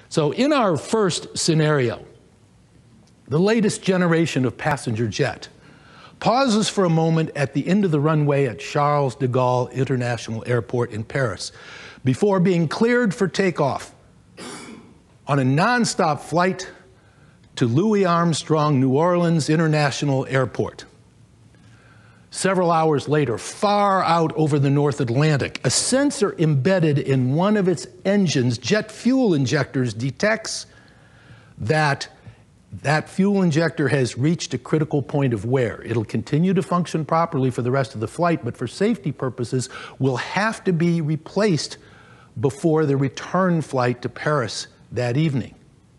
So in our first scenario, the latest generation of passenger jet pauses for a moment at the end of the runway at Charles de Gaulle International Airport in Paris before being cleared for takeoff on a nonstop flight to Louis Armstrong New Orleans International Airport. Several hours later, far out over the North Atlantic, a sensor embedded in one of its engines, jet fuel injectors, detects that fuel injector has reached a critical point of wear. It'll continue to function properly for the rest of the flight, but for safety purposes, will have to be replaced before the return flight to Paris that evening.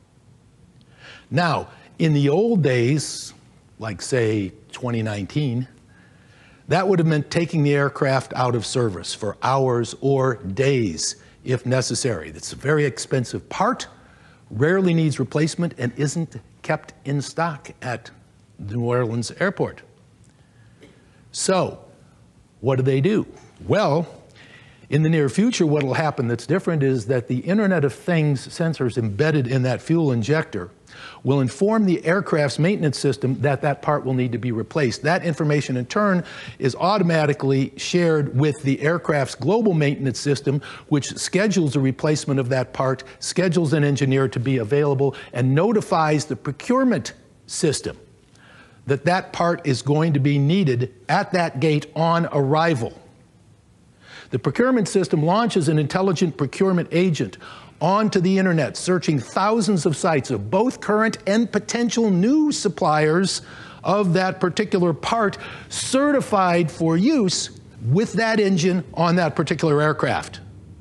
Now, in the old days, like say 2019, that would have meant taking the aircraft out of service for hours or days if necessary. It's a very expensive part, rarely needs replacement, and isn't kept in stock at New Orleans Airport. So, what do? Well, in the near future, what will happen that's different is that the Internet of Things sensors embedded in that fuel injector will inform the aircraft's maintenance system that that part will need to be replaced. That information, in turn, is automatically shared with the aircraft's global maintenance system, which schedules a replacement of that part, schedules an engineer to be available, and notifies the procurement system that that part is going to be needed at that gate on arrival. The procurement system launches an intelligent procurement agent onto the internet, searching thousands of sites of both current and potential new suppliers of that particular part, certified for use with that engine on that particular aircraft.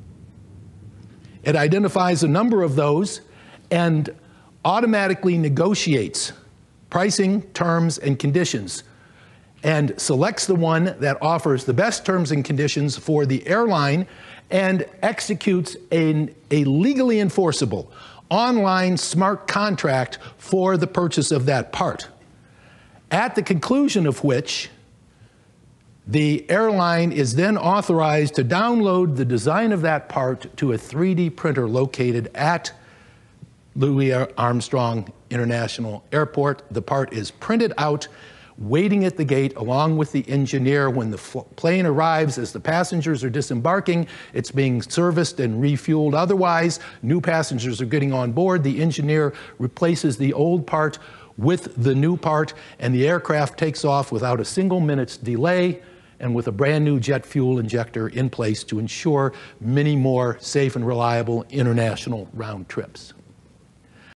It identifies a number of those and automatically negotiates pricing, terms, and conditions, and selects the one that offers the best terms and conditions for the airline and executes a legally enforceable online smart contract for the purchase of that part, at the conclusion of which the airline is then authorized to download the design of that part to a 3D printer located at Louis Armstrong International Airport. The part is printed out, waiting at the gate along with the engineer. When the plane arrives, as the passengers are disembarking, it's being serviced and refueled. Otherwise, new passengers are getting on board. The engineer replaces the old part with the new part, and the aircraft takes off without a single minute's delay and with a brand new jet fuel injector in place to ensure many more safe and reliable international round trips.